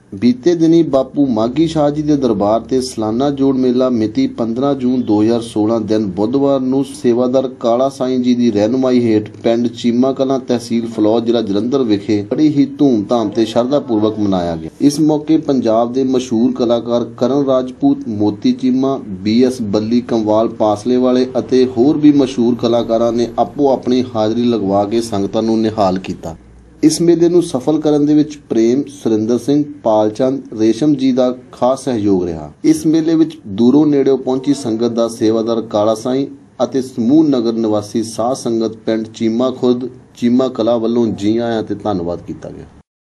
बीते दिनी बापू माघी शाह जी के दरबार से सालाना जोड़ मेला मिति 15 जून 2016 दिन बुधवार नूं सेवादार काला साईं जी की रहनुमाई हेठ पिंड चीमा कलां तहसील फलौर जिला जलंधर विखे बड़ी ही धूमधाम ते श्रद्धापूर्वक मनाया गया। इस मौके पंजाब के मशहूर कलाकार करण राजपूत, मोती चीमा, BS बल्ली, कंवाल पासले वाले अते होर भी मशहूर कलाकारां ने आपो अपनी हाज़री लगवा के संगतां नूं निहाल किया। इस मेले नूं सफल करन दे विच प्रेम, सुरिंदर सिंह, पालचंद, रेशम जी का खास सहयोग रहा। इस मेले विच दूरों नेड़ों पहुंची संगत का सेवादार काला साईं अते समूह नगर निवासी साध संगत पिंड चीमा खुर्द चीमा कला वल्लों जी आयां ते धन्नवाद किया गया।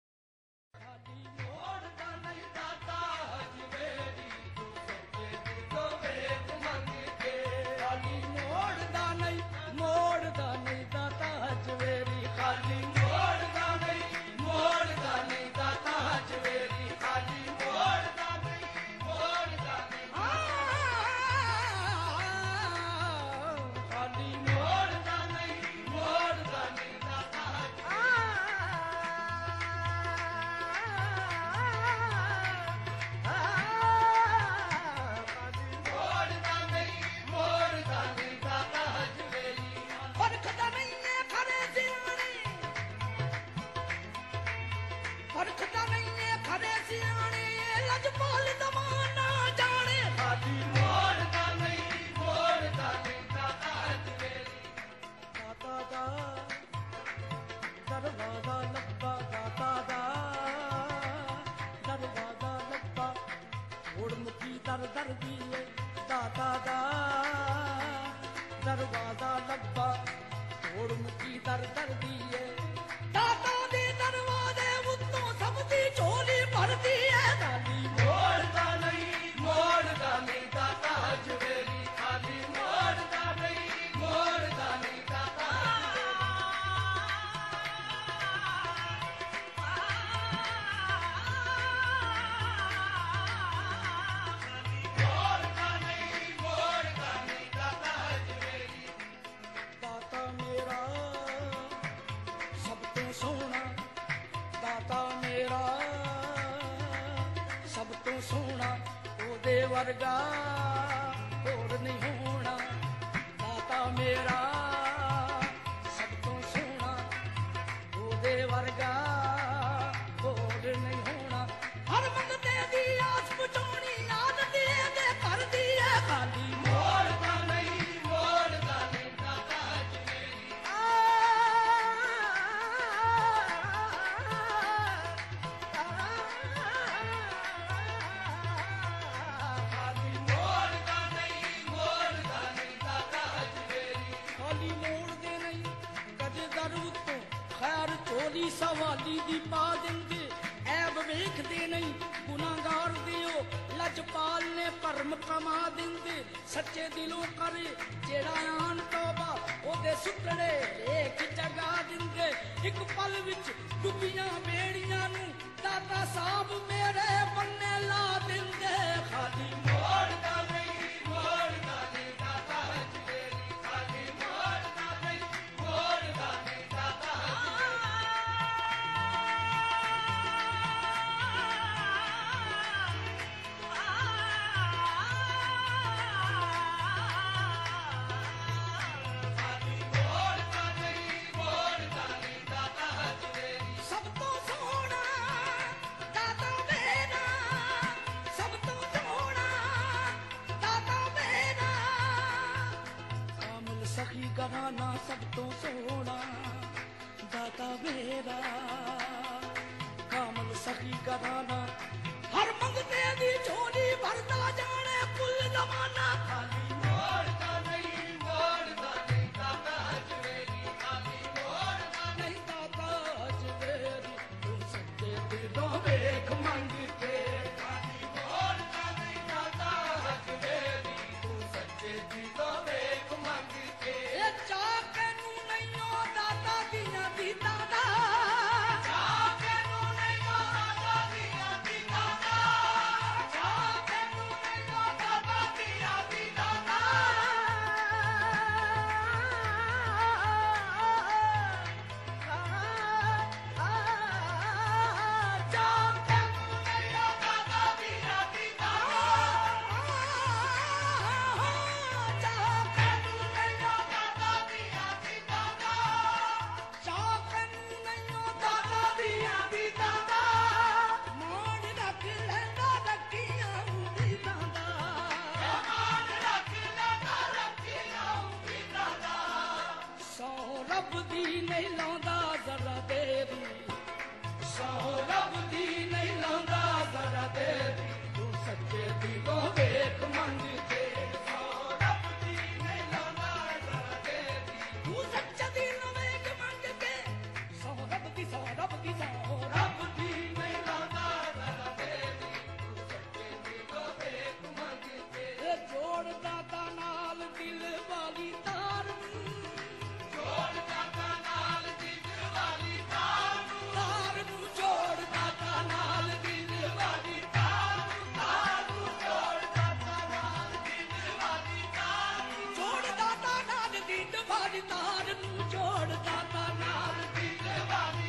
दरवाजा लब्बा छोड़ मुकी दर दर दिए दाता दे दरवाजे उत्तों सबदी झोली भरदी है खाली मोड़दा नहीं दाता हजवेरी खाली मोड़दा नहीं दाता सोना ओदे वर्गा होर नहीं होना दाता मेरा सब तो सोना ओदे वर्गा होर नहीं होना हर मंगते दी आस पुचानी याद दे कर दी है खाली मोड़दा नहीं दाता चोली सवाली दी पा देंगे ऐब वेखदे नहीं गुनाहगार दियो लजपाल ने भरम कमा देंगे सच्चे दिलों करे जेड़ा आन तौबा ओदे सुतड़े लेख जगा देंगे एक पल विच डुबियां बेड़ियां नू दाता साहब मेरे बन्ने ला देंगे खाली मोड़दा नहीं दाता हजवेरी खाली मोड़दा नहीं दाता सखी घराना सब तो सोना दाता मेरा कामल सखी घराना हर मंगते दी झोली भरदा जाने कुल जमाना खाली मोड़दा नहीं दाता हजवेरी खाली मोड़दा नहीं दाता हजवेरी तू सच्चे दिलों वेख मंग के खाली मोड़दा नहीं दाता हजवेरी तू सच्चे दिलों वेख मंग के चाके नू नहीं ओ दाता दियां दी दादा चाके नू नहीं ओ दाता दियां दी दादा चाके नू नहीं ओ दाता दियां दी दादा चाके नू नहीं रब दी नहीं लांदा जरा देरी सौ रब दी नहीं लांदा जरा देरी तू सच्चे दिलों वेख मंग के सौ रब दी नहीं लांदा जरा देरी तू सच्चे दिलों वेख मंग के सौ रब दी सौ रब दी सौ रब दी नहीं लांदा जरा देरी तू सच्चे दिलों वेख मंग के जोड़ दाता नाल दिल वाली तार जोड़ दाता नाल दिल वाली तार नूं जोड़ दाता नाल दिल वाली तार नूं जोड़ दाता नाल दिल वाली तार जोड़ दाता नाल दिल वाली तार नूं जोड़ दाता नाल दिल वाली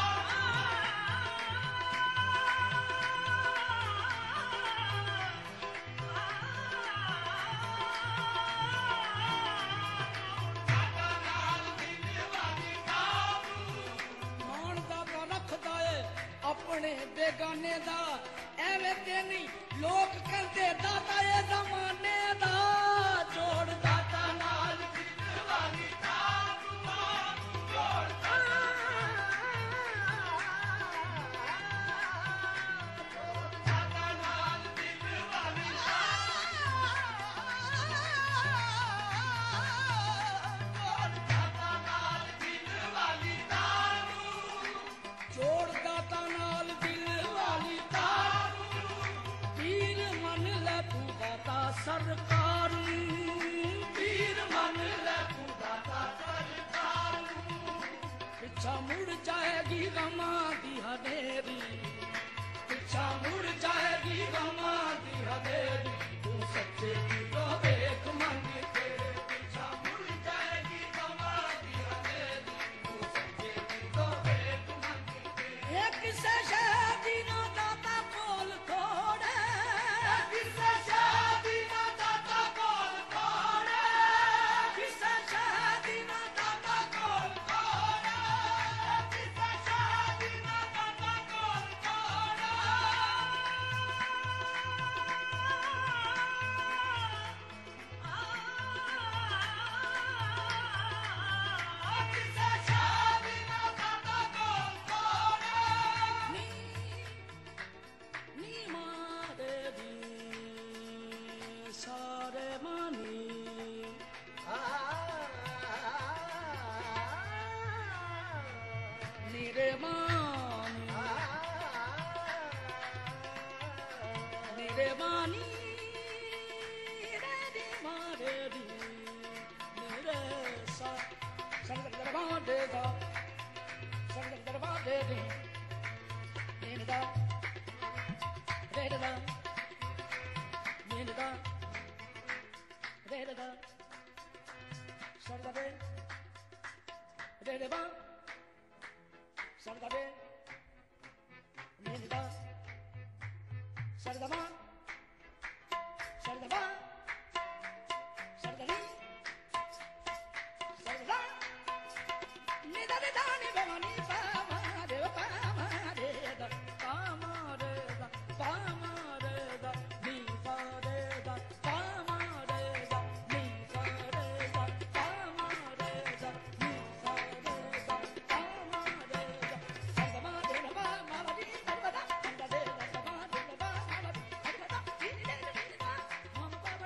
अपने बेगाने दा एवें ते नहीं लोग कहते दाता ये जमाने दा जोड़ दाता नाल दिल वाली तार जोड़ दाता नाल दिल वाली जोड़ दाता नाल दिल वाली तार जोड़ दाता नाल दिल वाली तार पीर मन ले तू दाता सरकार पीर मन ले तू दाता सरकार पिछा मुड़ जाएगी गमा दी हनेरी पिछा मुड़ जाएगी गमा दी हनेरी तू सच्चे दिलों वेख मंग के पिछा मुड़ जाएगी गमा दी हनेरी तू सच्चे दिलों वेख मंग के किसे शादी ना दाता कोल थोड़े किसे शादी ना दाता कोल थोड़े किसे शादी ना दाता कोल थोड़े किसे शादी ना दाता कोल थोड़े किसे शादी ना दाता कोल थोड़े नी मारे दी सारे मानी नीरे मानी नीरे मानी रे दी मारे दी नीरे सा संग दरबार दे दा संग दरबार दे दी नीरे दा Re-da-da, ni-da-da, re-da-da, sa-da-da-be, re-da-ba, sa-da-da-be, ni-da-da, sa-da-da-ba, sa-da-da-ba, sa-da-da-li, sa-da-da, ni-da-da-da, ni-ba-ma, ni-ba-ma, de-ba-ma, de-da, ba-ma, de-da, ba-ma, de-da, ni-ba, de-da, ba-ma, de-da, ni-ba, de-da, ba-ma, de-da, ni-ba, de-da, ba-ma, de-da, sa-da-ma, de-da, ba-ma, de-da, ba-da, da-da, de-da, ba-ma, de-da, ba-ma, de-da,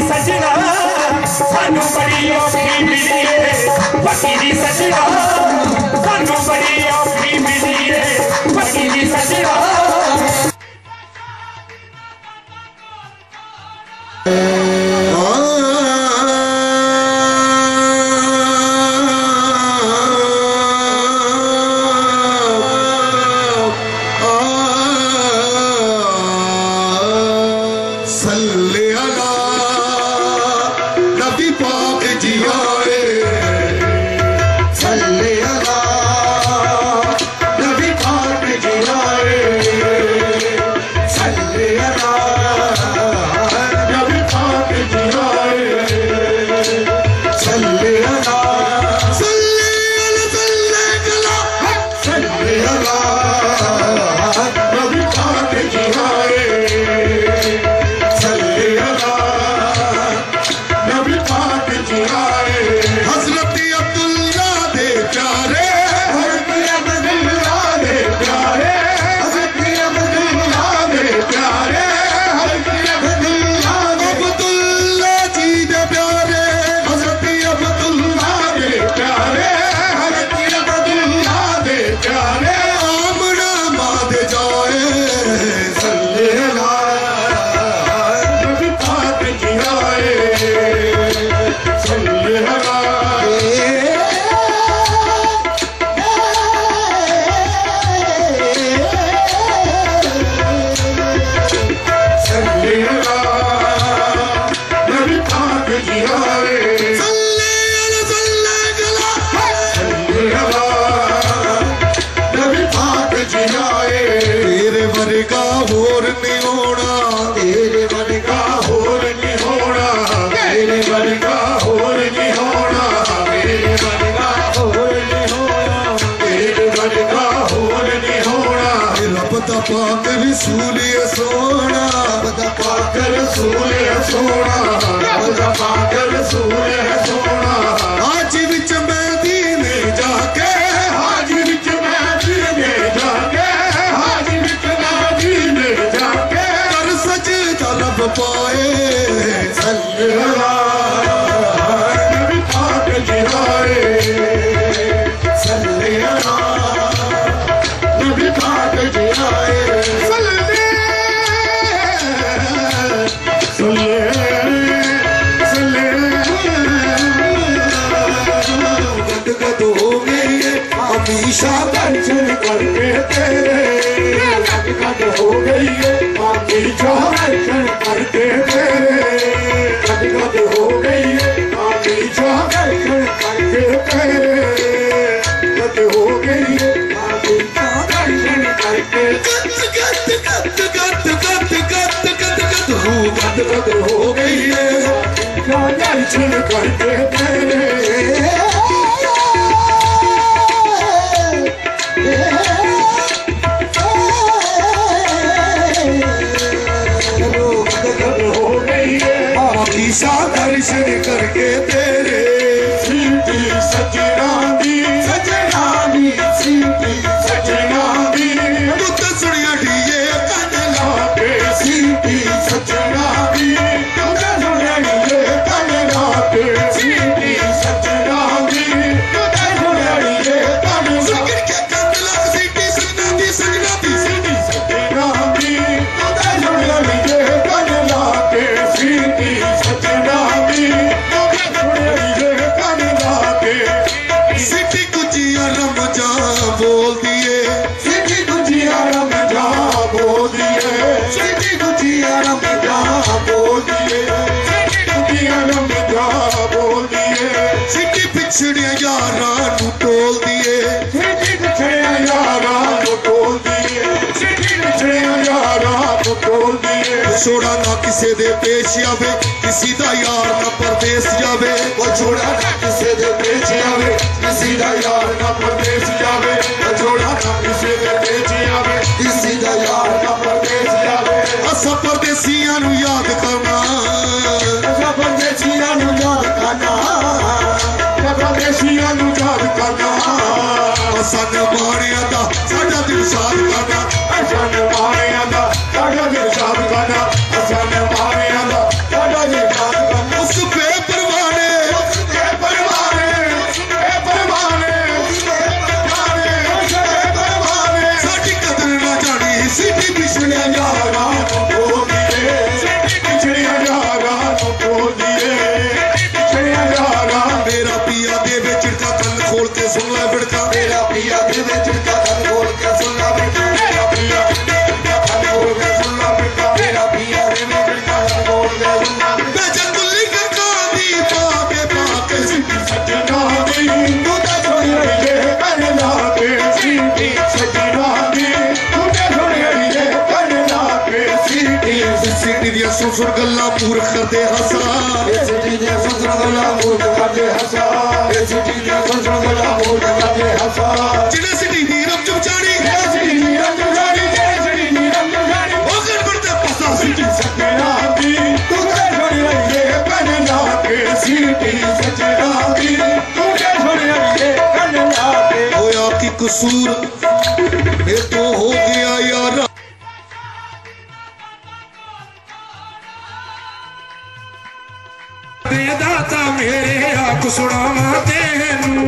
सजना सानू बड़ी औखी मिली है फकीरी सजना सानू बड़ी औखी मिली है फकीरी सजना पाक रसूल सोना बदा पाक रसूल सोना बदा पाक रसूल सोना आज विच मदीने जाके आज विच मदीने जाके आज विच मदीने जाके कर सच तलब पाए सल्लल्लाहु नबी पाक जिहाए सल्लल्लाहु नबी पाक जिहाए हमेशा दर्शन करके तेरे गद हो गई है हमेशा दर्शन करके तेरे गद हो गई है हमेशा दर्शन करके तेरे गद हो गई है हमेशा दर्शन करके गद हो गई है दर्शन करके तेरे दर्शन करके तेरे सीटी सजना दी सीटी सजना दी मुत सुनिया ढीए कन लाके सीटी सजना दी मुत सुनिया ढीए कन लाके सीटी सजना दी मुत सुनिया ढीए कन लाके के कन लाके सीटी सजना दी सीटी सजना दी मुत सुनिया ढीए कन लाके सीटी सजना सिटी गुजिया रमजा बोल दिए सिटी गुजिया रमजा बोल दिए सिटी गुजिया रमजा बोल दिए सिटी गुजिया रमजा बोल दिए सिटी पिछड़िया यारा नू टोल दिए सिटी पिछड़िया यारा नू टोल दिए सिटी पिछड़िया यारा नू टोल दिए छोड़ा ना किसे दे पेश आवे किसी दा यार ना परदेस जावे वो छोड़ा ना किसे दे पेश आवे किसी दा यार ना परदेस जावे वो छोड़ा ना किसे दे पेश आवे किसी दा यार ना परदेस जावे असा परदेसियां नु याद करना असा परदेसियां नु याद करना असा परदेसियां नु याद करना असा नमाणिया दा साडा दिल साथ करना असा नमाणिया दा साडा दिल साथ करना असा नमाणिया दा साडा दिल साथ करना सुन गल्ला मूर्ख करते हसा सिटी दियां सुन गल्ला मूर्ख करते हसा सिटी दियां सुन गल्ला मूर्ख करते हसा जिने सिटी दी रब चुप जानी सिटी दी रब चुप जानी सिटी दी रब चुप जानी ओ गड़बड़ ते पसा सिटी सजना दी तू ते छोड़ी रही है पहने ना के सिटी सजना दी तू ते छोड़ी रही है पहने ना के होया की कसूर ये तो हो गया यार दाता मेरे आख सुनावा तेनू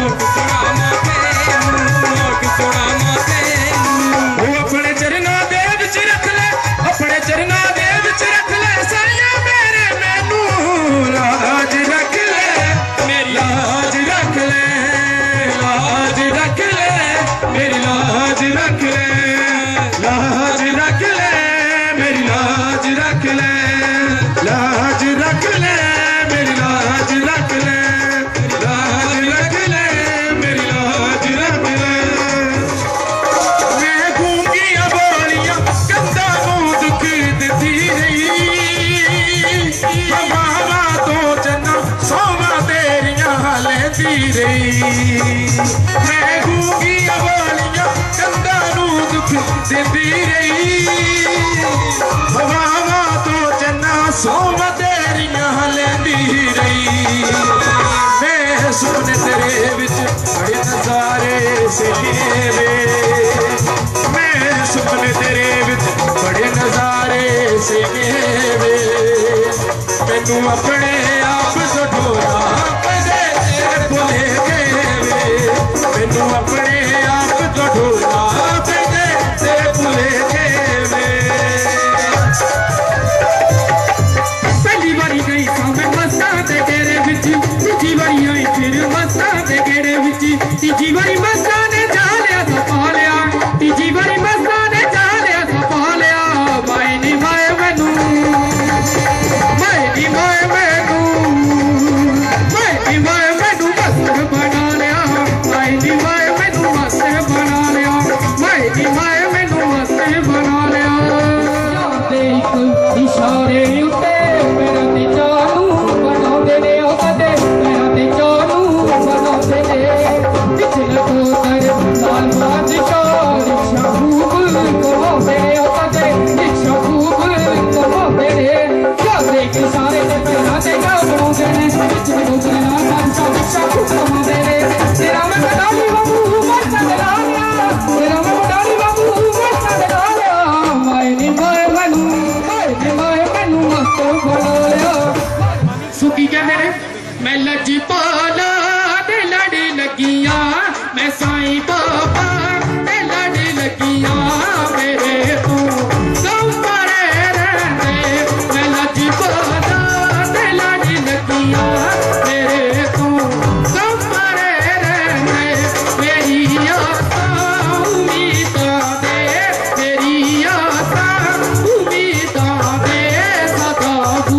अपने चरना दे विच रख ले अपने चरना दे विच रख ले साया मेरे मैनू लाज रख ले मेरी लाज रख ले लाज रख ले मेरी लाज रख ले लाज रख ले मेरी लाज रख ले लाज रख ले मेरी लाज रख ले लाज रख ले मेरी लाज रख ले मैं गूंगियां बोलियां कंधा नूं दुख दिती रही मावा तो जन्ना सोवा तेरियां लेंदी रही मैं गूंगियां बोलियां कंधा नूं दुख दिती रही मावा तो जन्ना सोवा तेरियां लेंदी रही मैं सुपने तेरे विच बड़े नजारे सेवे मैं सुपने तेरे विच बड़े नजारे सेवे मैनू अपने आप तो ढोला भुले गए मैनू अपने आप तो ढोला भुले गए पहली बारी गई मैं मस्तां दे घेरे विच तीजी बारी आई फिर मस्तां दे घेरे विच तीजी बारी मस्तां ने जा लिया तो पा लिया तीजी बारी मस्तां ने जा लिया तो पा लिया माए नी माए मैनू माए नी माए मैनू माए नी माए मैनू मस्त बना लिया माए नी माए मैनू मस्त बना लिया माए नी माए मैनू मस्त बना लिया एक इशारे उते मेरा ते जानू बनाउंदे ने ओ कदे मेरा ते जानू बनाउंदे ने पिछले तो कर साल बाद रिक्शा खूब कमाउंदे ने ओ कदे रिक्शा खूब कमाउंदे ने याद एक इशारे ते मेरा ते जानू बनाउंदे ने पिछले तो कर रिक्शा खूब कमाउंदे ने तेरा मैं कटाली बाबू मस्त लगा लिया तेरा मैं कटाली बाबू मस्त लगा लिया माए नी माए मैनू सुखी कहते ने मैं लजी पाला ते लड़ी लगिया मैं साईं बाबा ते लड़ी लगिया मेरे तू गंपरे रहते मैं लजी पाला ते लड़ी लगिया मेरे तू गंपरे रहते मेरी आसा उम्मीदां दे मेरी आसा उम्मीदां दे सदा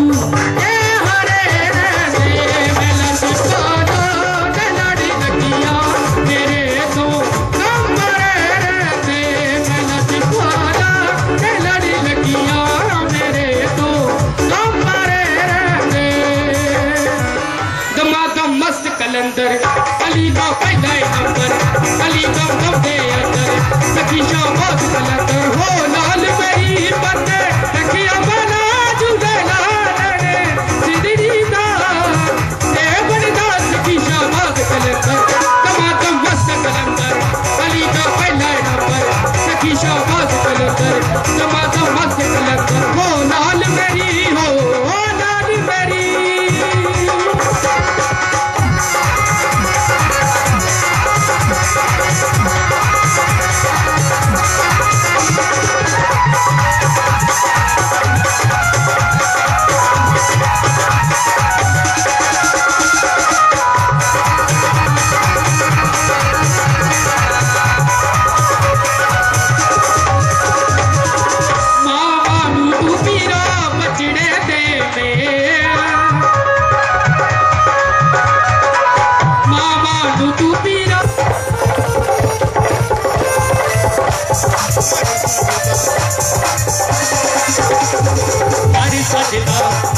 कलंदर अली का पहला नंबर अली का नब्बे अंदर सखी शाबाद कलंदर हो लाल मेरी बंदे रखिया बना जुदे लाने सिद्धि दा ए बनदा सखी शाबाद कलंदर तमाम मस्त कलंदर अली का पहला नंबर सखी शाबाद कलंदर तमाम मस्त कलंदर हो लाल मेरी हो लाल मेरी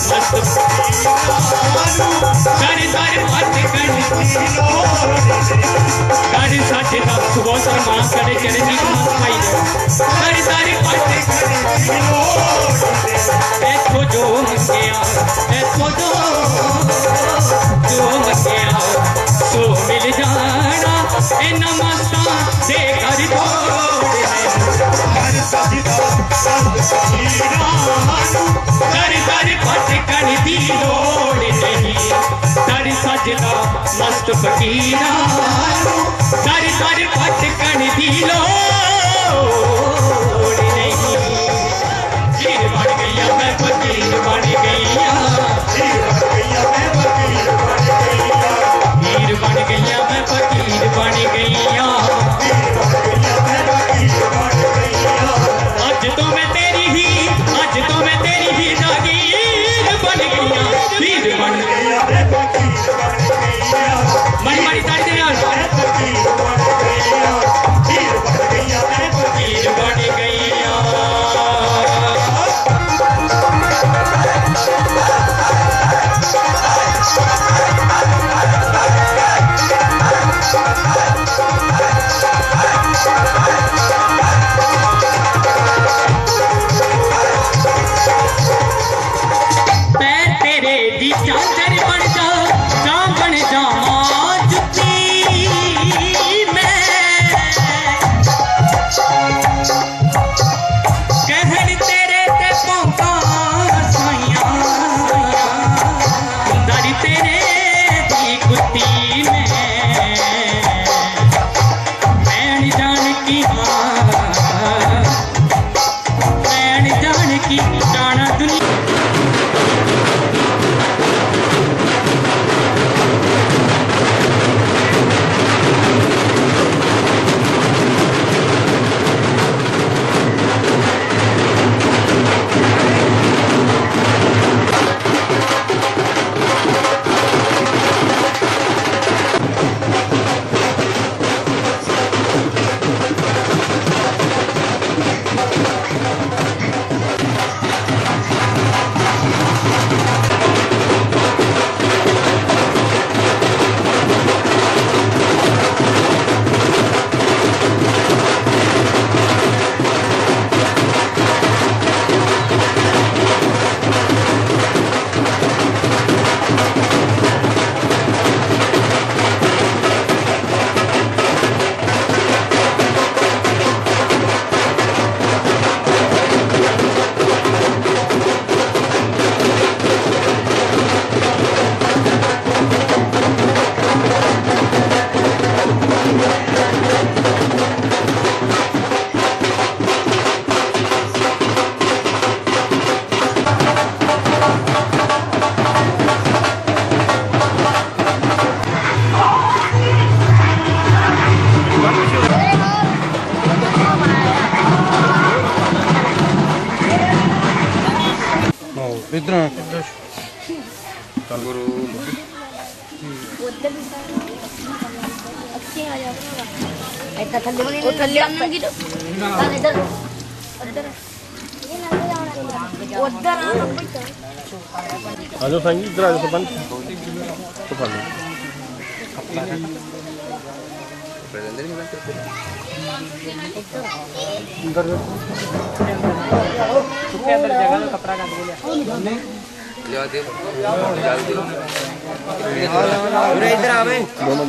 मस्त फकीरा दर दर भटकन दी लोड़ नहीं। पीर बन गईया मैं फकीर बन गईया, पीर बन गईया मैं फकीर बन गईया, पीर बन गईया मैं फकीर बन गईया, अज तो मैं तेरी ही, अज तो मैं तेरी ही जागीर बन गईया, पीर बन गईया मैं फकीर बन गईया। मरी मरी ताड़ी दे यार, फकीर बन गईया, पीर बन गईया मैं फकीर बन गईया। मैं तेरे दी चादर बन जा, जा बन जावा जुत्ती मैं, कहन तेरे ते पौंका साइया, दर तेरे दी कुत्ती मैं जान की मां, मैं जान की जाना दुनिया। इधर गुरु हेलो भाई इधर आ जाओ सरपंच तो फल अंदर जगह में कपड़ा काट के ले इधर आवे दोनों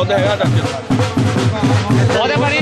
ਬਹੁਤ ਹੈਗਾ ਡਾਕਟਰ ਬਹੁਤ ਹੈ ਭਾਜੀ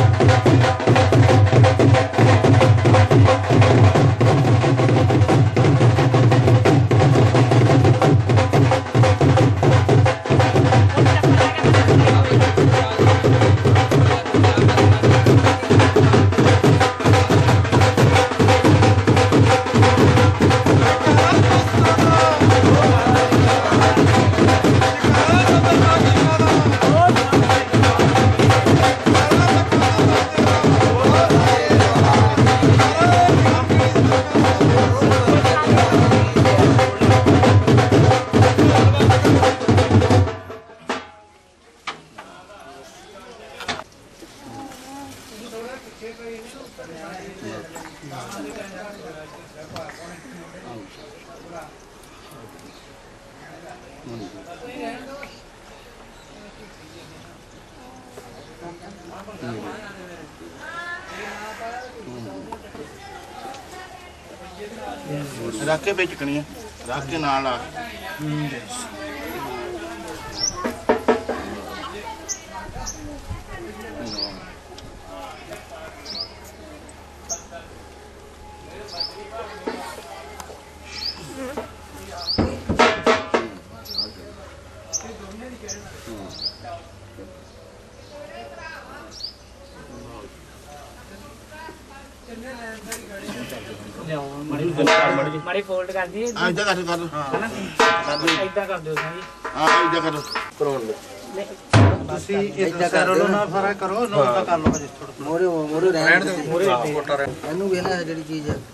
रख के बेच चुकनी है रख के नाल ला माड़ी फोल्ड कर दी हां इधर कर है ना इधर कर दो सही हां इधर कर करोड़ ਤੁਸੀਂ ਇਦਾਂ ਕਰ ਲਓ ਨਾ ਫਰਾ ਕਰੋ ਨਾ ਉਦਾਂ ਕਰ ਲਓ ਜੀ ਥੋੜਾ ਮੋਰੇ ਮੋਰੇ ਰਹਿਣ ਦੇ ਮੋਰੇ ਫੋਟਾ ਰਹਿ ਇਹਨੂੰ ਵੇਖਣਾ ਜਿਹੜੀ ਚੀਜ਼ ਹੈ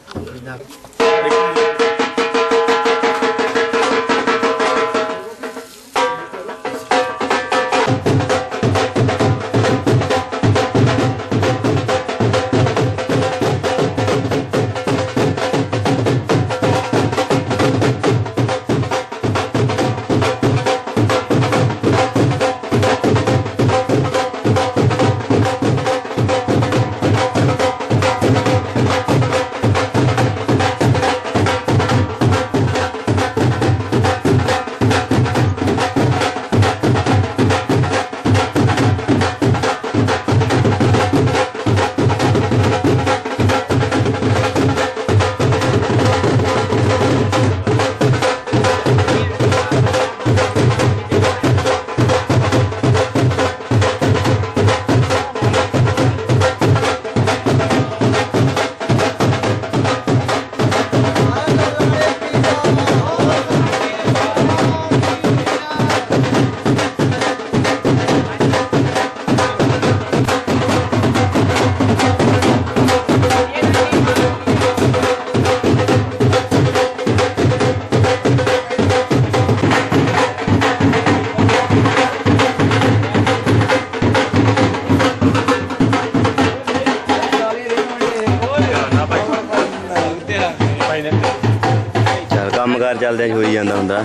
ਕੰਮਕਾਰ ਚੱਲਦਿਆਂ ਹੋਈ ਜਾਂਦਾ ਹੁੰਦਾ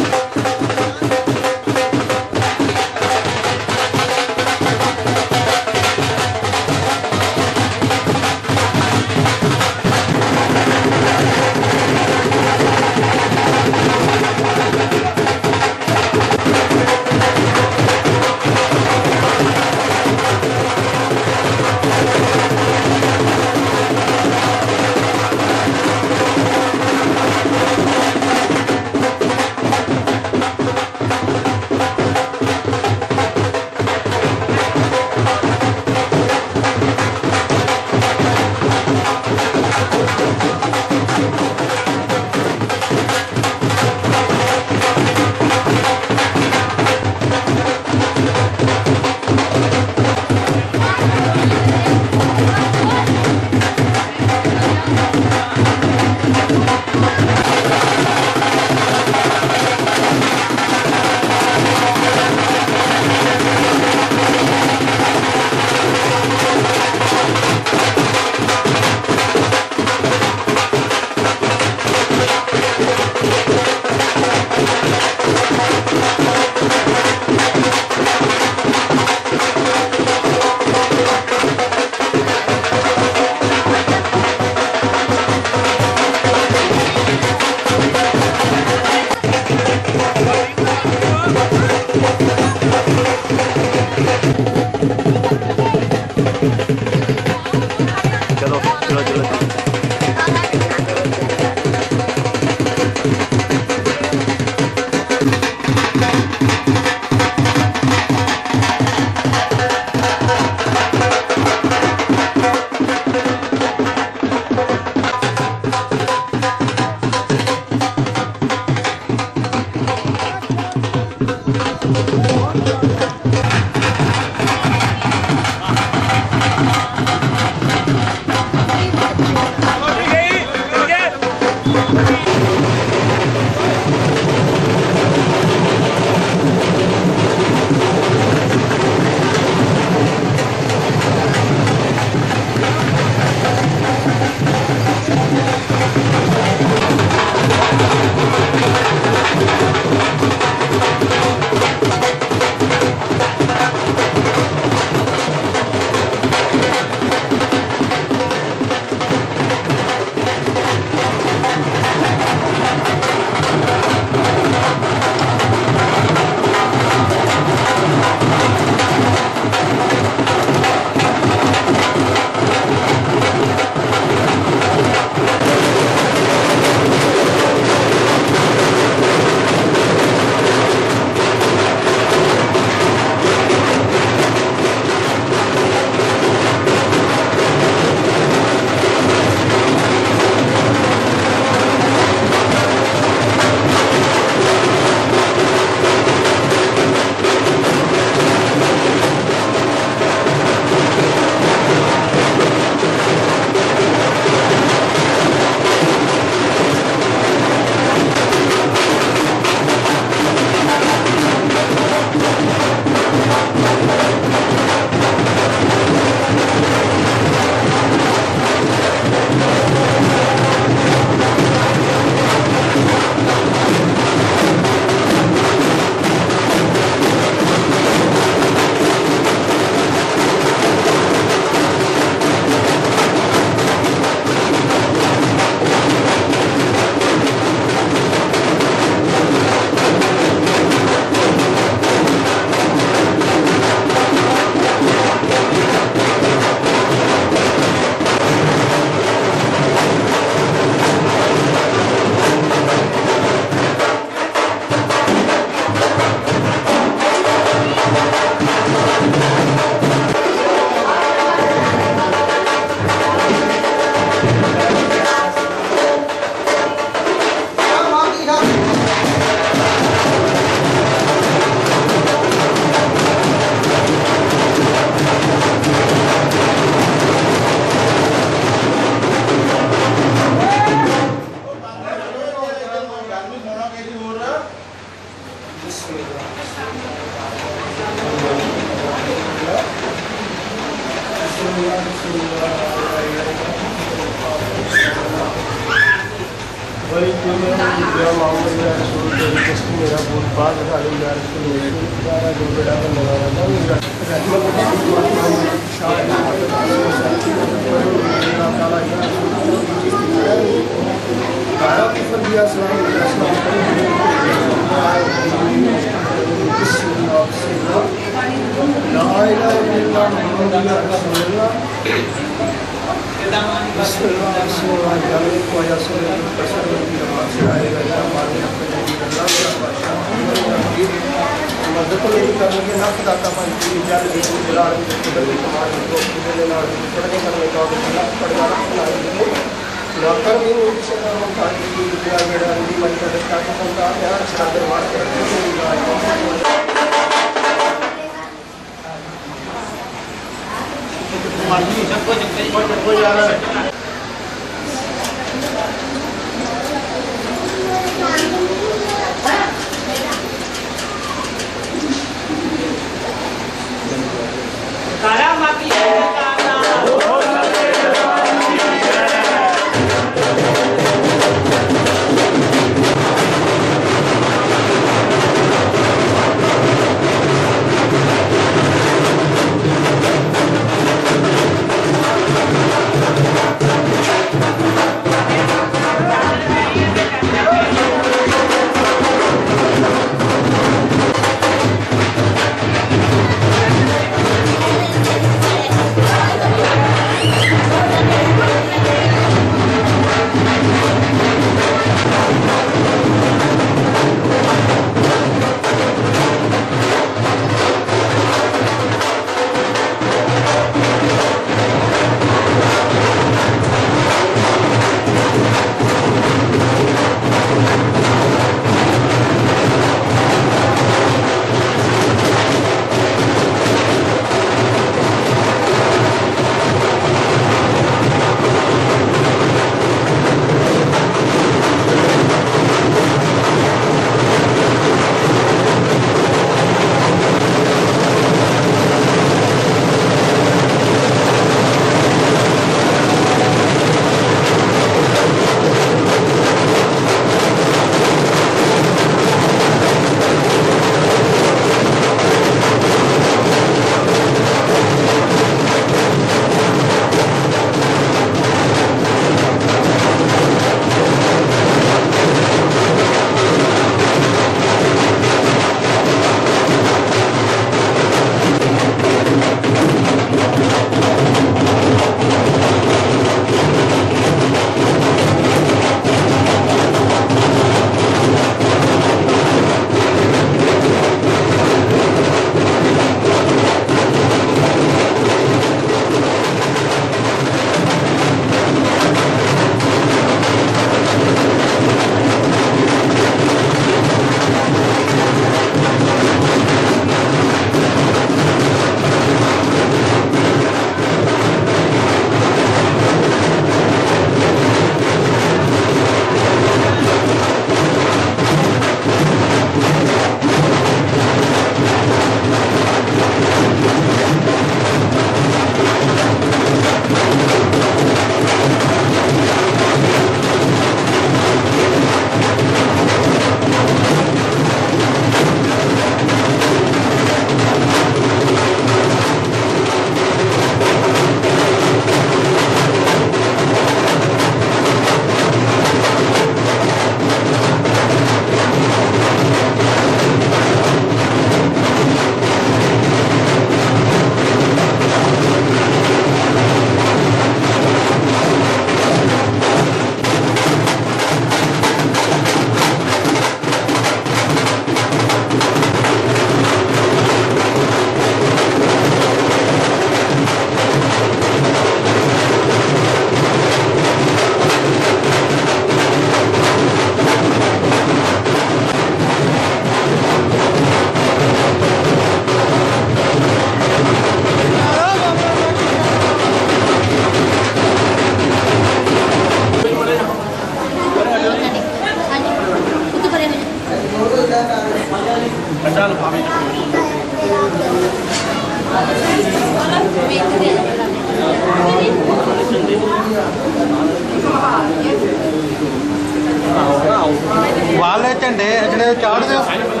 वाले झंडे ਜਿਹੜੇ ਚਾੜਦੇ ਹੋ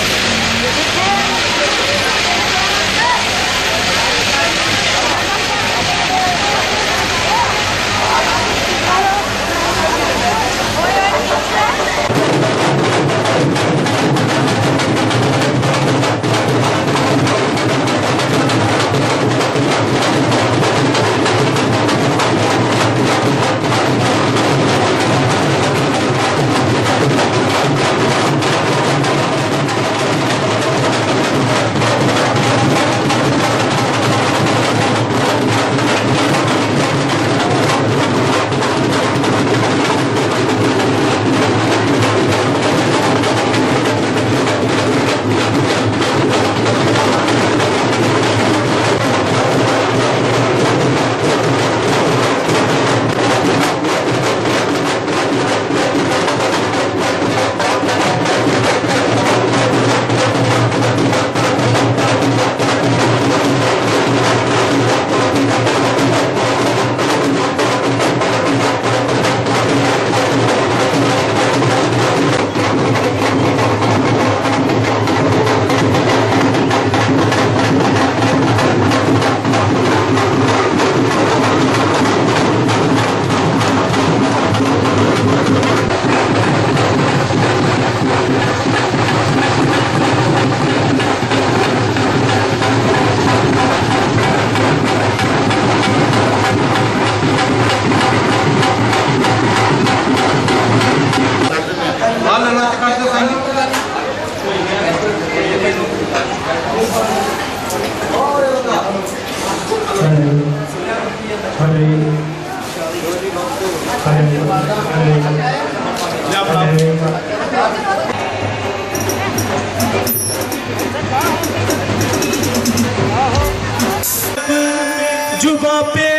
जुबा पे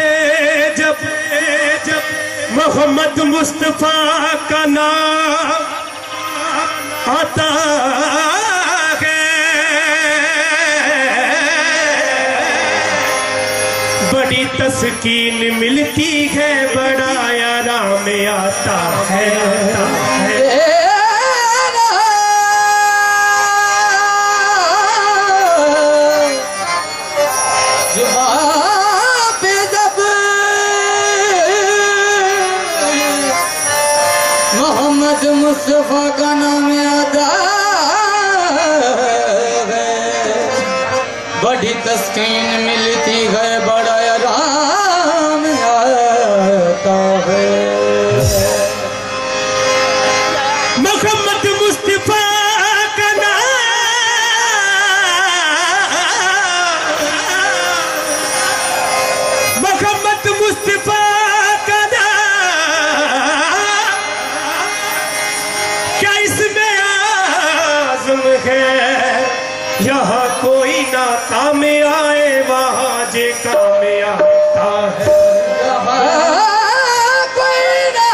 जब मोहम्मद मुस्तफा का नाम आता है, बड़ी तस्कीन मिलती है, बड़ा आराम आता है। मोहम्मद मुस्तफा का नाम आता है, बड़ी तस्कीन मिलती है, बड़ा आराम आता है। मोहम्मद मुस्तफा का नाम, मोहम्मद मुस्तफा यहाँ कोई ना काम आए, वहाँ जे काम आता है। कोई ना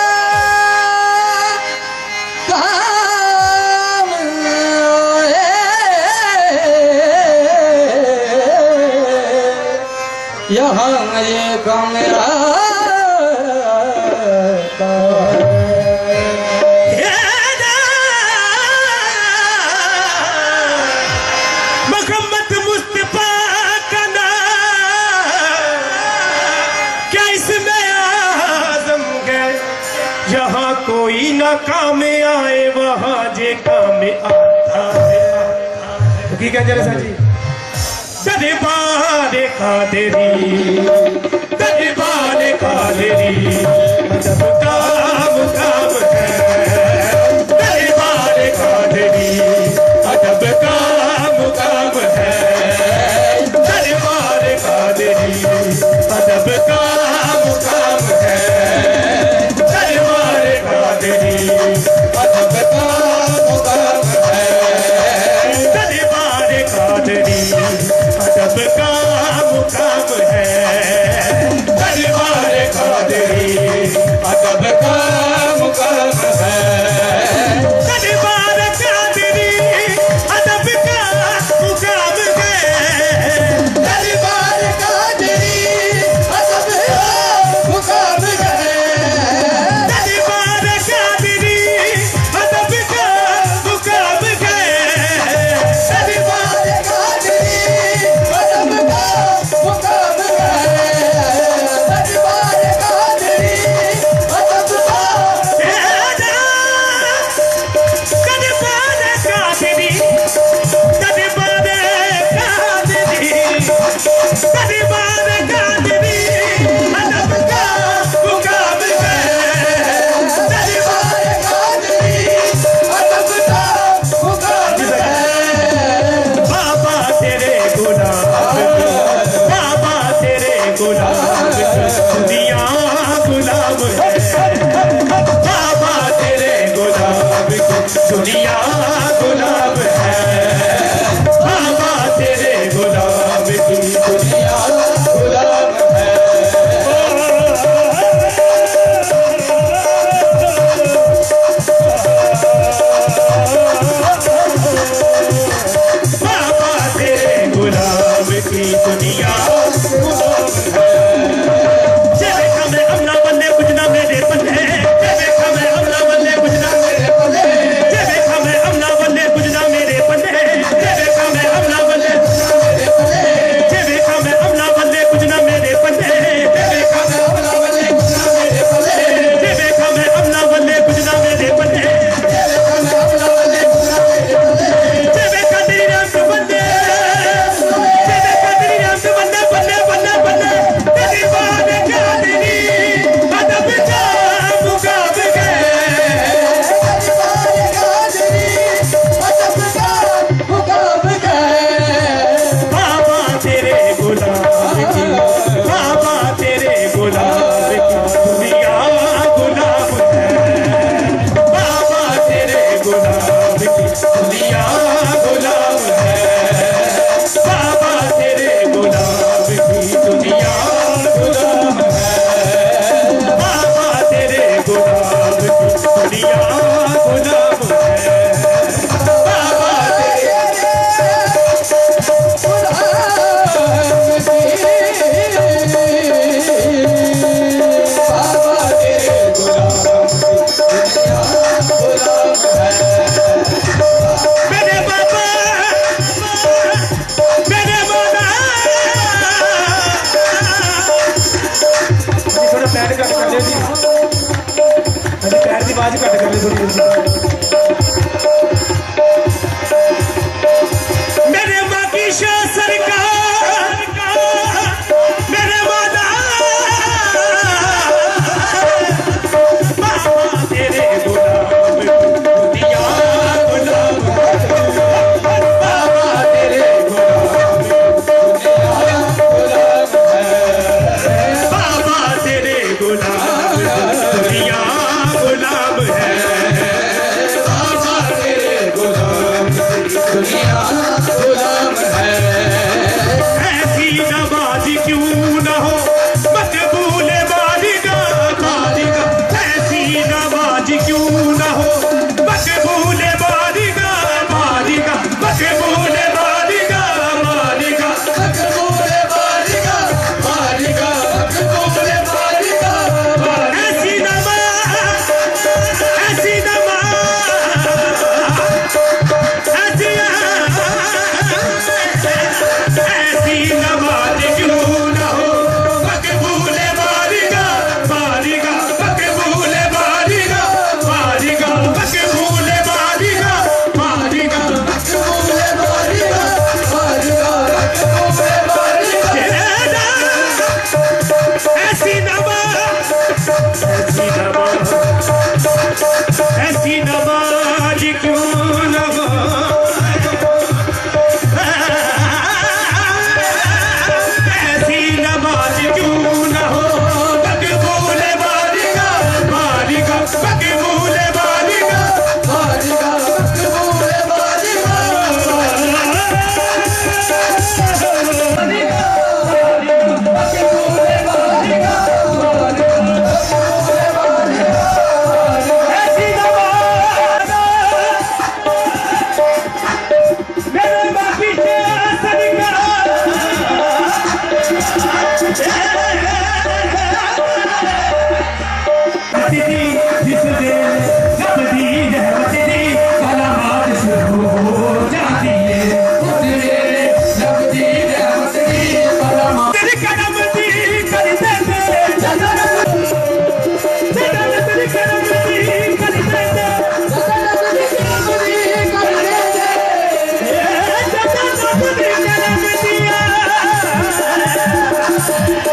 काम यहाँ ये काम आता है। यहाँ कोई ना काम आए, वहाँ जे काम आता है। की कह जरा सा जी, दरबारे कादरी, दरबारे कादरी, जब काम काम है, दरबारे कादरी, जब काम काम है, दरबारे कादरी, जब काम काम है, दरबारे कादरी, जब काम काम है, दरबारे कादरी, जब काम काम है, दरबारे कादरी।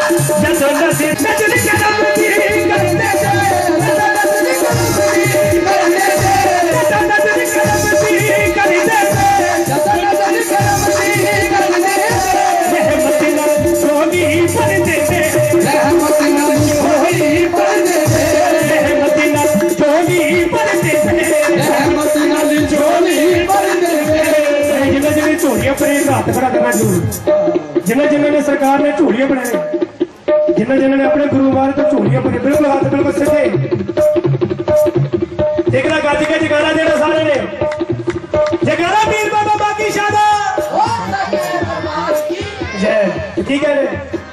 जदों नजर नजर करम दी करदे थे जदों नजर करम दी करदे थे जदों नजर करम दी करदे थे जदों नजर करम दी करदे थे रहमत नाल झोली भर दे थे रहमत नाल झोली भर दे थे रहमत नाल झोली भर दे थे रहमत नाल झोली भर दे थे जिन्हें जिन्हें झोलियां भरे हाथ खड़ा करना जरूर जिन्हें जिन्हें ने सरकार ने झोलियां बनाए जिन्हें जिन्हें ने अपने गुरु महाराज तो झोलियां भरी बिल्कुल हाथ बिल्कुल सीधे एक ना गाजी का जगारा देना सारे ने जगारा पीर बाबा बाकी शादा जय ठीक है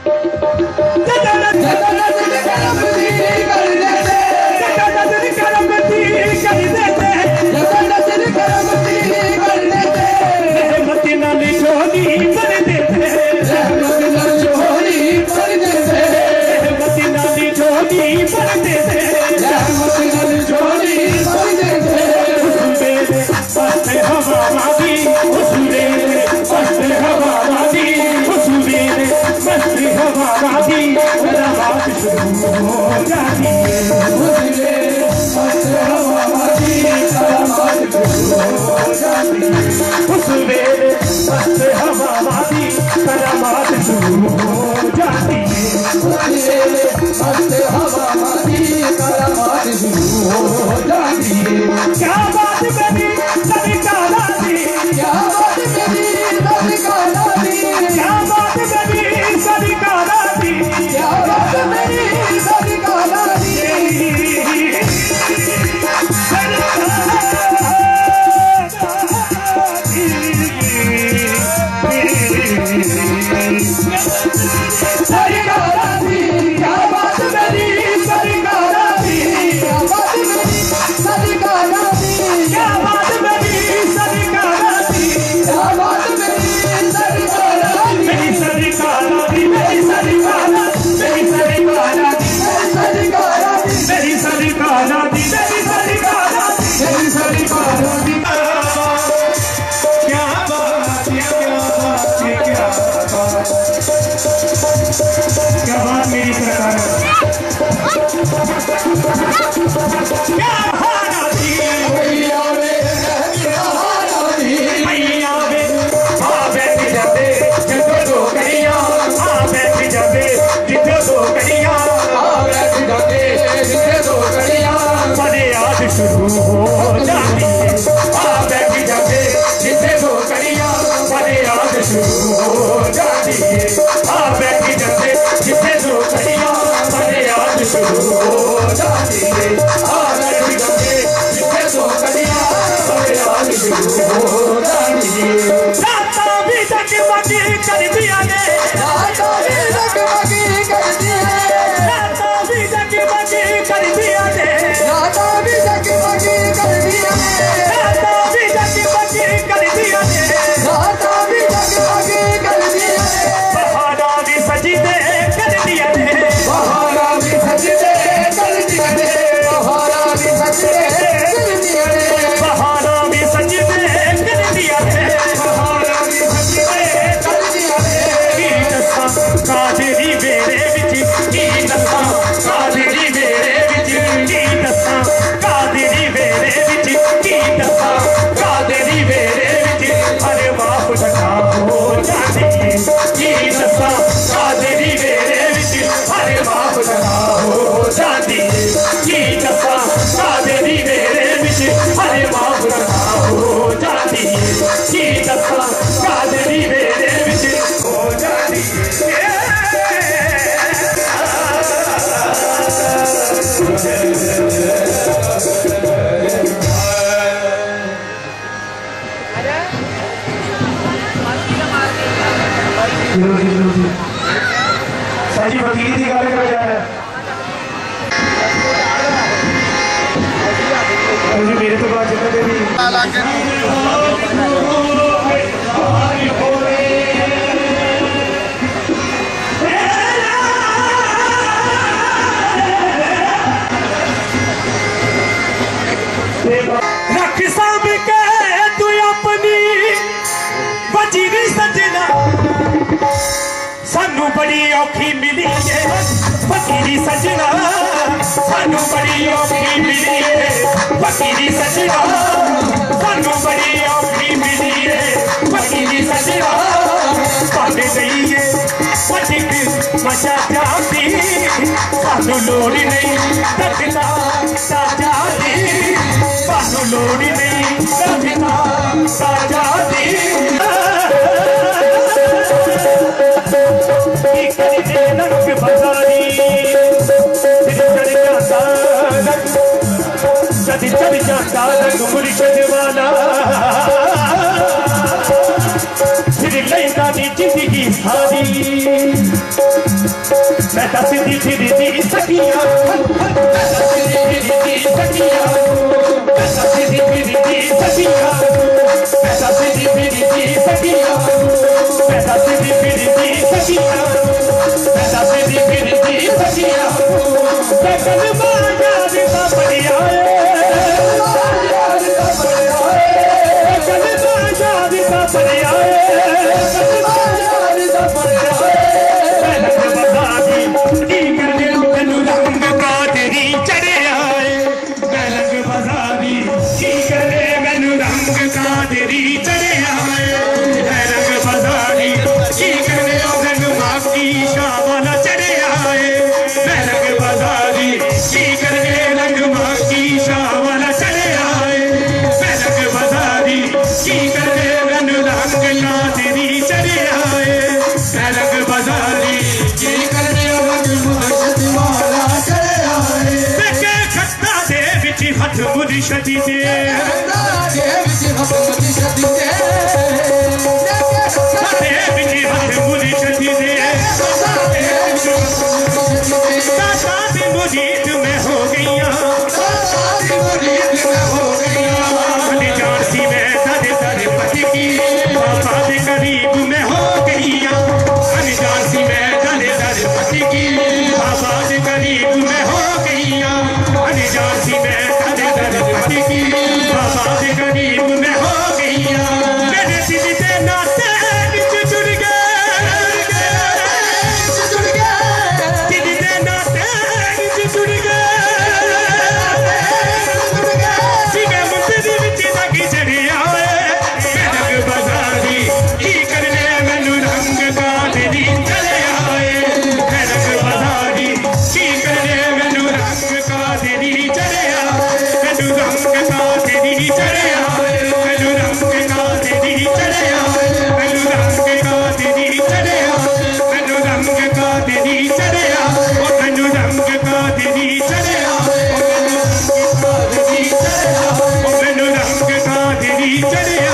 क्या बात मेरी सभी काला दी क्या बात मेरी सभी काला दी क्या बात मेरी सभी काला दी क्या बात मेरी सभी काला दी क्या बात मेरी सरकार शुरू हो जाती है बैठी जाते जिसे दो कड़ियां बड़े याद शुरू हो जाती है बैठी जाते जिसे दो कड़ियां बड़े याद शुरू हो जाती है बैठी जाते जिसे दो कड़ियां बड़े याद शुरू हो जाती है राता भी जगमगी कर दिया ने राता भी जगमगी कर दिया राता भी जगमगी कर दिया ने राता भी जगमगी कर दिया ने राता भी जगमगी कर दिया ने राता भी जगमगी कर दिया ने बहारा भी सजदे कर दिया ने बहारा भी सजदे कर दिया ने बहारा भी सजदे कर दिया ने बहारा भी सजदे कर दिया ने बहारा भी सजदे कर दिया ने की दसां कादरी वेरे विच की दसां कादरी वेरे विच की दसां कादरी वेरे विच की दसां कादरी वेरे विच हरे माफ लगा हो जाती है की दसां कादरी वेरे विच हरे माफ लगा हो जाती है की दसां कादरी वेरे विच हरे माफ लगा हो जाती है की दसां कादरी वेरे विच हो जाती है साजी वकील की गल कर जा रहा मेरे तो बाद जितने भी रख साम के तू अपनी वजीरी सजना सानू बड़ी औखी मिली है फकीरी सजना सानू बड़ी औखी मिली है फकीरी सजना सानू बड़ी औखी मिली है फकीरी सजना पाने गई है पटिक मचा जाती सानू लोड़ नहीं रखता साजा दी सानू लोड़ नहीं रखता साजा दी रंग बजारी चढ़ जाता रंग मुर्शद वाला फिर लैंदा दी जिंदगी सारी मैं दस दी फिर दी सकिया सकिया मैं दस दी फिर दी सकिया मैं दस दी फिर दी सकिया मैं दस दी फिर दी सकिया मैं दस दी फिर दी सकिया मैं कल माया दिता बढ़िया मुर्शदी दे मुरीद में हो गईया जान सी मैं दर दर पति की बाबा के करीब में हो गईया जान सी मैं दर दर पति की बाबा के करीब में हो गईया जान सी मैं पति की बाबा के करीब में हो गईया मेरे दिल के नाते जुड़ गए दिल के नाते जुड़ गए जिਵੇਂ ਮੁੰਦਰੀ ਵਿੱਚ ਲੱਗੀ ਚੜਿਆ ਏ ਰੰਗ ਬਜ਼ਾਰੀ ਕੀ ਕਰਨੇ ਮੈਨੂੰ ਰੰਗ ਕਾਦਰੀ ਚੜਿਆ ਏ ਰੰਗ ਬਜ਼ਾਰੀ ਕੀ ਕਰਨੇ ਮੈਨੂੰ ਰੰਗ ਕਾਦਰੀ ਚੜਿਆ ਮੈਨੂੰ ਰੰਗ ਕਾਦਰੀ ਚੜਿਆ ਮੈਨੂੰ ਰੰਗ ਕਾਦਰੀ ਚੜਿਆ ਮੈਨੂੰ ਰੰਗ ਕਾਦਰੀ ਚੜਿਆ ਮੈਨੂੰ ਰੰਗ ਕਾਦਰੀ ਚੜਿਆ ਉਹ ਮੈਨੂੰ ਰੰਗ ਕਾਦਰੀ ਚੜਿਆ ਮੈਨੂੰ ਰੰਗ ਕਾਦਰੀ ਚੜਿਆ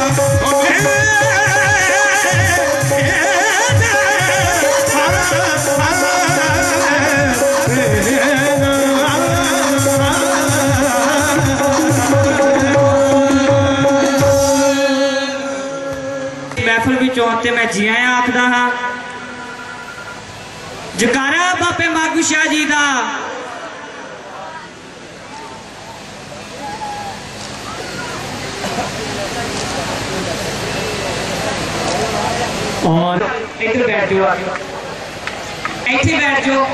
महफिल विचों ते मैं जी आया आखदा हाँ जकारा बाबे मागू शाह जी दा और इधर बैठ जाओ इत्थे बैठ जाओ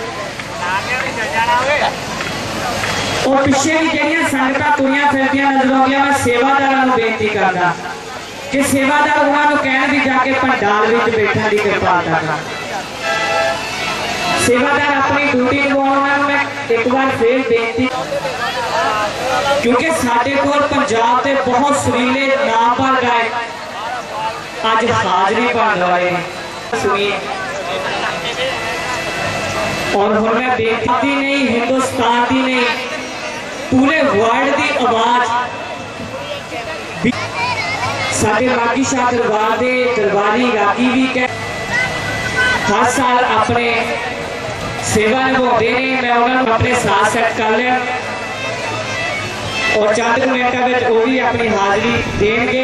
और पिछे भी जड़ियां संगतां तुरियां फिरदियां नजर आउंदियां मैं सेवादारां नूं बेनती करदा कि सेवादार उन्होंने कहन भी जाके पंडाल में बैठने की कृपालता कर सेवादार अपनी ड्यूटी निभाने मैं एक बार फिर बेनती क्योंकि साडे कोल पंजाब के बहुत सुरीले नाम पर गाए अज हाजरी भरने वाले सुनिए और हुण मैं बेनती नहीं हिंदुस्तान की नहीं पूरे वर्ल्ड की आवाज साडे मागी शाह दरबार के दरबारी रागी भी हर साल अपने सेवा निभाते हैं मैं उन्होंने अपने साथ सेट कर लिया और चंद मिनटों में वो भी अपनी हाजिरी देंगे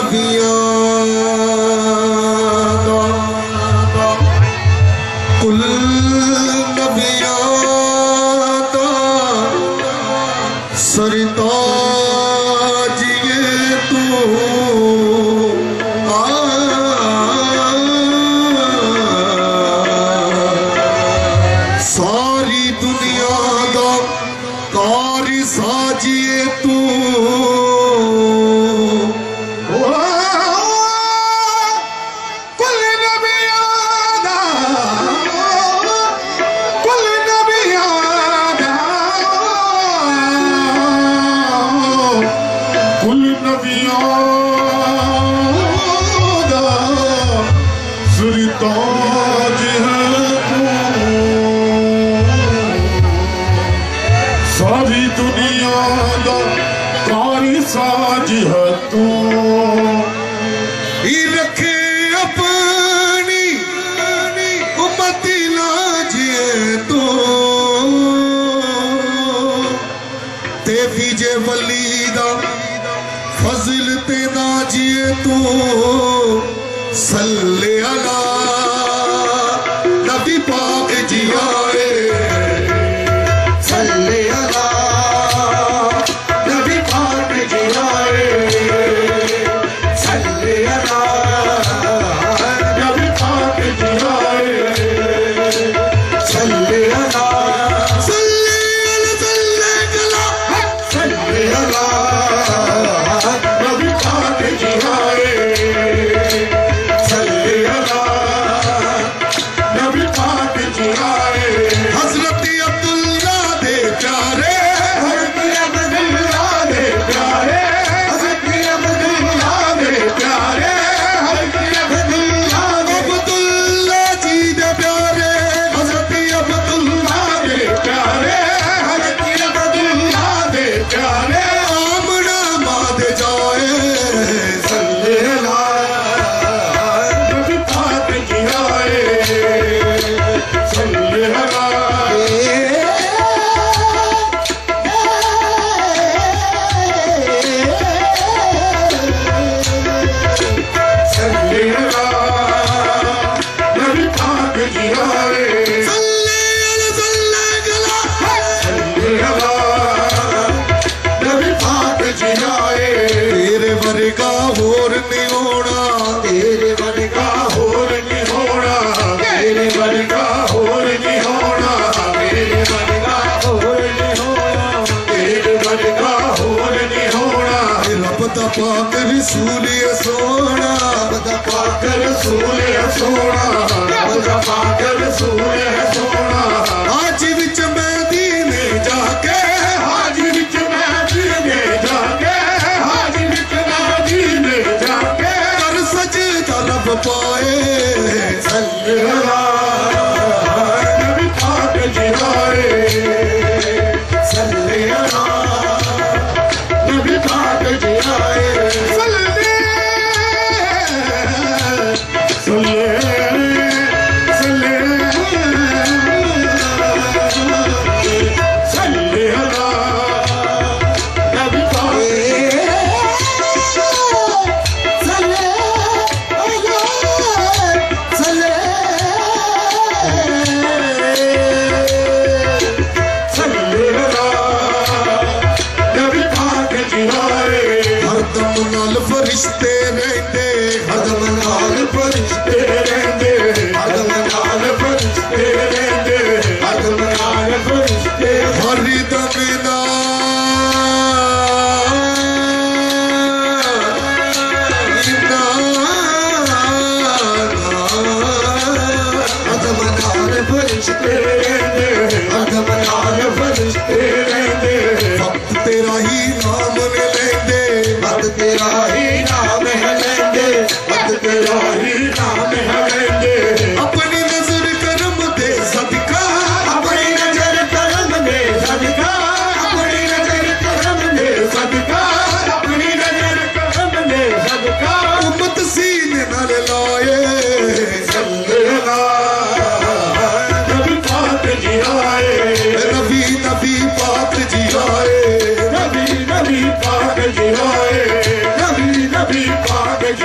नबी पाक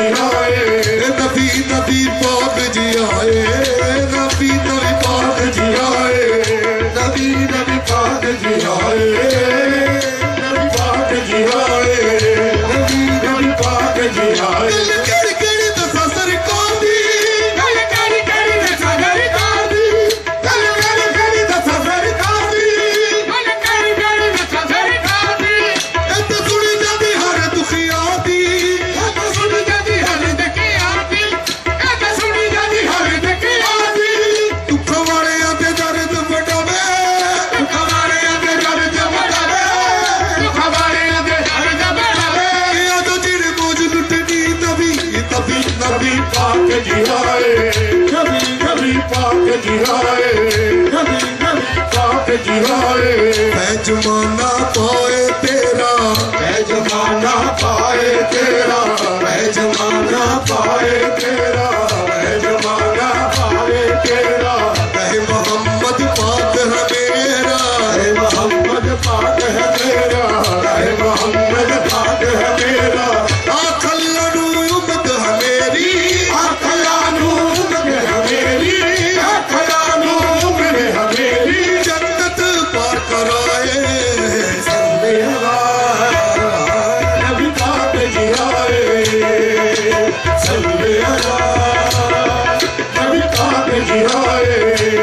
जी आए नबी नबी पाक जी आए नबी नबी पाक जी आए नबी नबी पाक जी आए नबी पाक जी आए नबी नबी पाक जी आए केड़ी दसा सरकार दी गल केड़ी दसा सरकार दी गल केड़ी दसा सरकार दी गल केड़ी दसा सरकार दी इत सुनी जादी हर दुखिया दी इत सुनी जादी हर दुखिया दी इत सुनी जादी हर दुखिया दी दुख वाले आते दर्द वटावे दुख वाले आते दर्द वटावे दुख वाले आते दर्द वटावे या तो जिन बोझ लुटनी नबी नबी नबी पाक जी आए नबी नबी पाक जी आए नबी नबी पाक जी आए है जमाना पाए तेरा है जमाना पाए तेरा है जमाना पाए तेरा है जमाना पाए तेरा है मोहम्मद पाक है मेरा है मोहम्मद पाक है मेरा है मोहम्मद पाक है मेरा आखला नू उम्मत है मेरी आखला नू उम्मत है मेरी आखला नू उम्मत है मेरी जन्नत पार कराए सल्ले अला नबी पाक जी आए सल्ले अला नबी पाक जी आए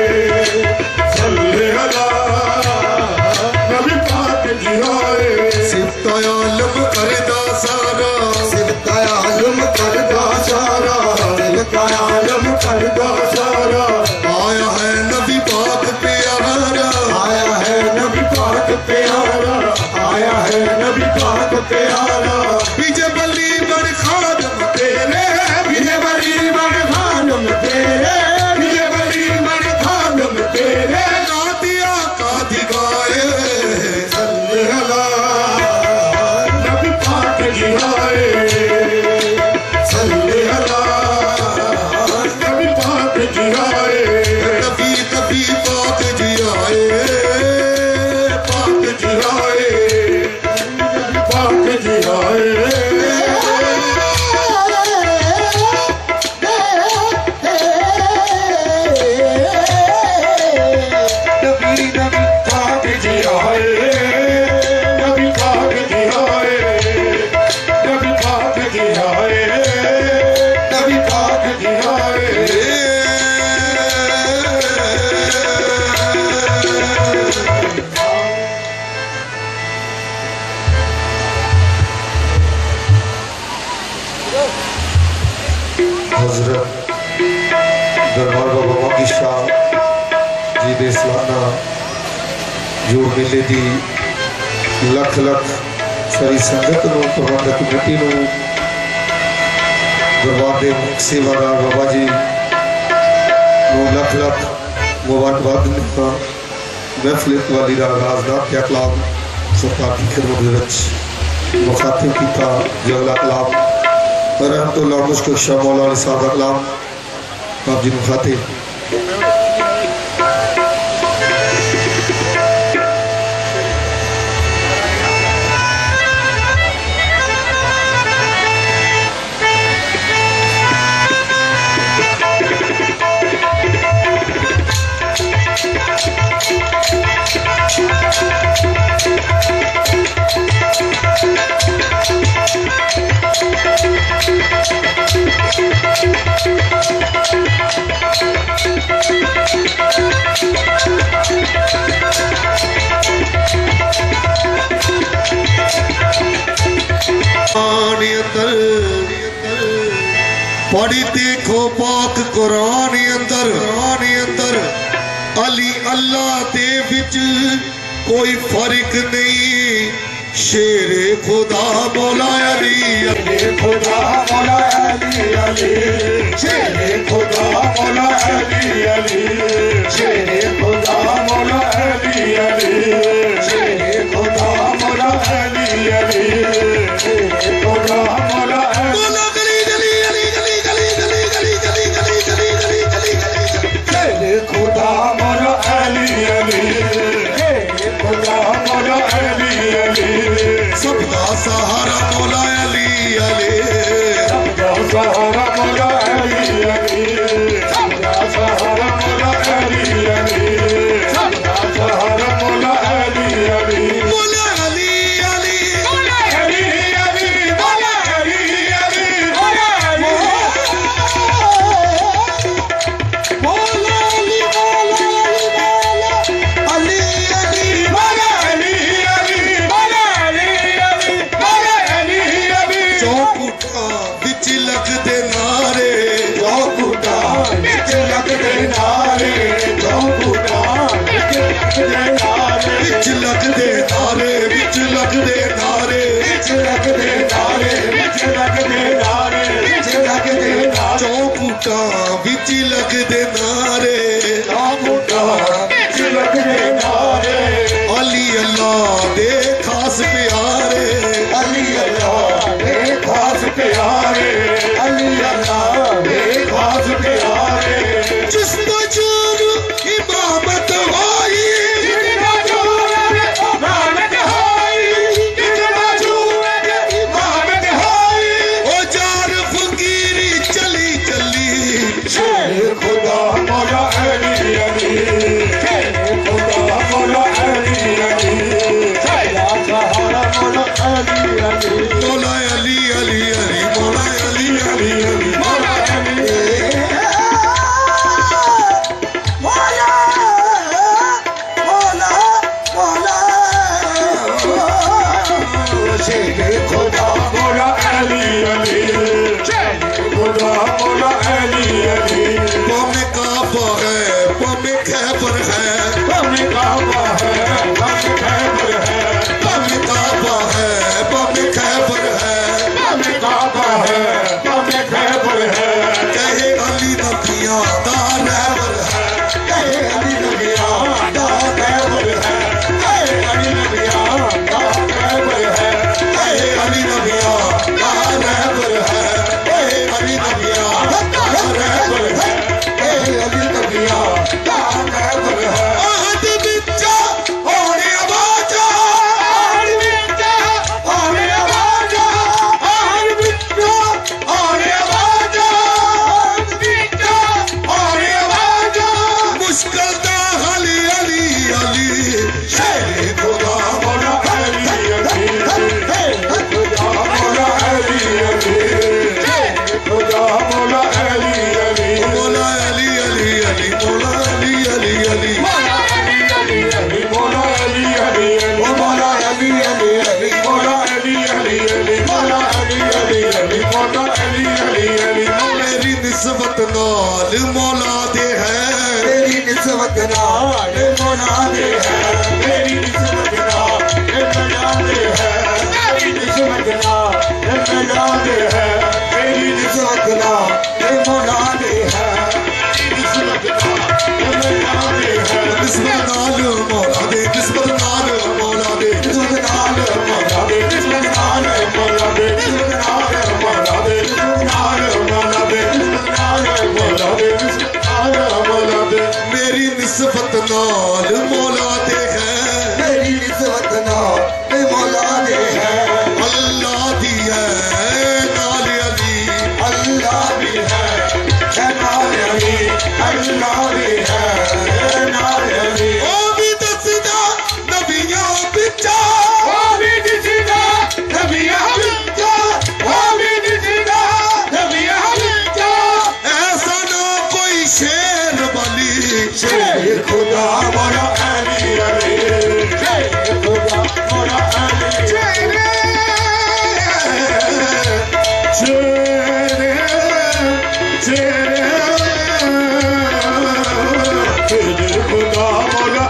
सल्ले अला नबी पाक जी आए सिफ्ता आलम करदा सारा सिफ्ता आलम करदा सारा सिफ्ता आलम करदा सारा आया है नबी पाक प्यारा आया है नबी पाक प्यारा आया है नबी पाक प्यारा विजय बली बड़ खादम तेरे विजय बली बड़ खादम तेरे विजय बली बड़ खादम तेरे नातिया का दिगाए सल्ले अला नबी पाक जी आए सल्ले अला नबी पाक जी आए नबी नबी पाक जी आए पाक जी आए नबी पाक जी आए नबी नबी पाक जी आए नबी पाक जी आए नबी पाक जी आए नबी पाक जी आए हजरत दरबार बाबा मंगी शाह जी दे सालाना जोड़ मेले की लख लख सारी संगत नूं प्रबंधक कमेटी नूं दरबार के सेवादार बाबा जी नूं लख लख मुबारकबाद दिंदा महफिल इकबाली का आगाज नात कलाम सरकार की खिदमत विच मुखातिब किया जगला कलाम रहमतुल्लाह मुश्किल शाह मौला अली साहब का कलाम आप जी मुखातिब पढ़ी देखो पाक कुरान अंदर अली अल्लाह दे विच कोई फर्क नहीं शेरे खुदा मौला अली खुदा मौला अली शेरे खुदा मौला अली शेरे खुदा मौला अली शेरे खुदा मौला अली शेरे खुदा मौला खुदा मौला अली सबका सहारा मौला अली सबका सहारा मौला अली अली मेरा सहारा मौला अली अली मेरा सहारा मौला अली अली मौला अली अली मौला अली अली मौला अली अली मौला अली मौला अली अली अली मौला अली अली मौला अली अली मौला अली अली चौकुटा बिच लगदे नारे चौकुटा बिच लगदे नारे चौकुटा बिच लगदे नारे बिच लगदे नारे बिच लगदे नारे बिच लगदे नारे बिच लगदे नारे बिच लगदे नारे चौकुटा बिच लगदे नारे चौकुटा बिच लगदे नारे अली अल्लाह दे खास प्यारे अली अल्लाह दे खास प्यारे अली अल्लाह दे खास प्यारे जिस मजूर इमामत होई जिस मजूर इमामत होई जिस मजूर इमामत होई ओ जार फकीरी चली चली शेर खुदा मौला अली अली शेर खुदा मौला अली अली तेरा सहारा मौला अली अली मौला अली अली अली मौला अली अली अली मौला अली मौला मौला मौला शेर खुदा मौला अली अली शेर खुदा मौला अली अली पमे काबा है पमे खैबर है पमे काबा है पमे खैबर है पमे काबा है पमे खैबर है पमे काबा है पमे खैबर है कहे अली नबिया दा रहबर है कहे अली नबिया दा रहबर है कहे अली नबिया दा रहबर है कहे अली नबिया दा रहबर है कहे अली नबिया दा रहबर है कहे अली नबिया दा रहबर है आहद बिचा होने आवाजा आहद बिचा होने आवाजा आहद बिचा होने आवाजा आहद बिचा होने आवाजा मुश्किल दा अली अली अली शेर खुदा मौला अली अली शेर खुदा मौला अली अली शेर खुदा मौला अली अली मौला अली अली अली मौला अली अली अली मौला अली अली अली मौला अली अली अली मौला अली अली अली मौला अली अली अली मौला अली अली अली मौला अली अली अली मेरी निस्बत नाल मौला दे है मेरी निस्बत नाल मौला दे है मेरी निस्बत नाल मौला दे है मेरी निस्बत नाल मौला दे है मेरी निस्बत नाल मौला दे है निस्बत नाल मौला दे है निस्बत नाल मौला दे निस्बत नाल मौला दे निस्बत नाल मौला दे निस्बत नाल मौला दे निस्बत नाल मौला दे निस्बत नाल मौला दे निस्बत नाल मौला दे निस्बत नाल मौला दे मेरी निस्बत नाल मौला दे है मेरी निस्बत नाल मौला दे है अल्लाह दी है नाल अली अल्लाह दी है नाल अली अल्लाह दी है नाल अली ओ भी दसदा नबियां बिचा ओ भी दसदा नबियां बिचा ओ भी दसदा नबियां बिचा ऐसा ना कोई शेर बली शेर खुदा मौला अली अली शेर खुदा मौला अली शेर खुदा मौला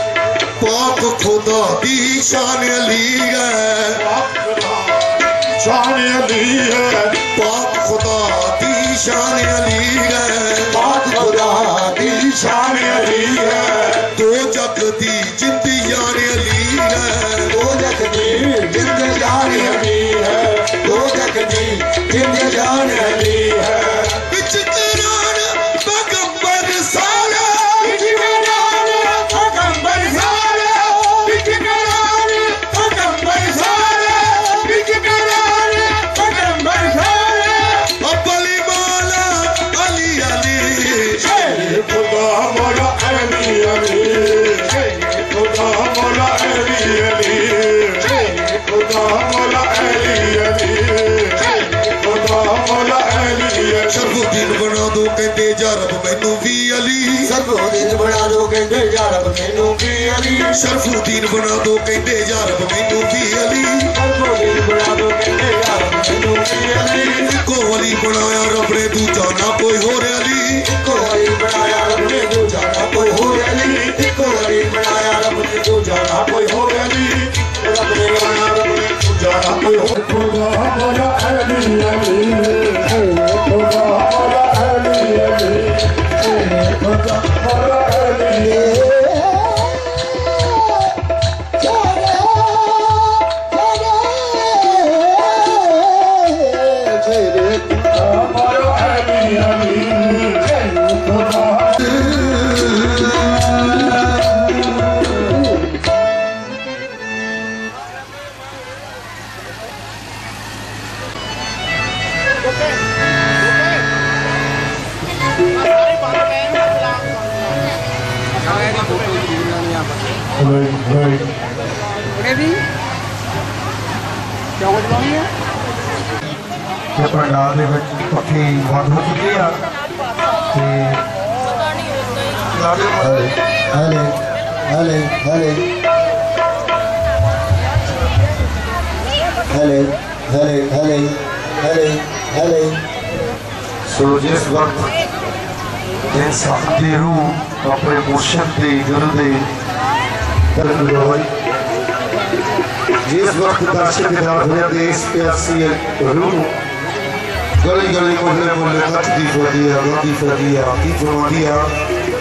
खुदा दी शान अली है शान अली है पाक खुदा दी शान अली है पाक खुदा दी शान अली है दो जग दी जिंद यार अली है दो जग दी जिंद यार अली है दो जग दी जिंद यार अली है बिच करार पैगंबर सारा बिच करार पैगंबर सारा बिच करार पैगंबर सारा बिच करार पैगंबर सारा अब्बली मौला अली अली शेर खुदा मौला अली अली शेर खुदा मौला अली अली शेर खुदा मौला अली अली खुदा मौला अली शरफुद्दीन बना दो कहते जा रब मैनू भी अली शरफुद्दीन बना दो कहते जा रब मैनू भी अली शरफुद्दीन बना दो कहते जा रब मैनू भी अली शरफुद्दीन बना दो कहते जा रब मैनू भी अली को अली बनाया रब ने दूजा ना कोई हो रे अली को अली बनाया रब ने दूजा ना कोई हो रे अली को अली बनाया रब ने दूजा ना कोई हो रे अली रब ने बनाया रब ने दूजा ना कोई हो खुदा मौला अली अली खुदा मौला अली अली खुदा मौला अली पंडाल के पक्के बंद हो चुके हैं सो जिस वक्त इंसान की रूह अपने मुर्शद के गुरु के जिस वक्त दर्शक इस प्यासी रूह गली गली मोहल्ले मोहल्ले कटती फिरती है रोती फिरती है की फरमाती है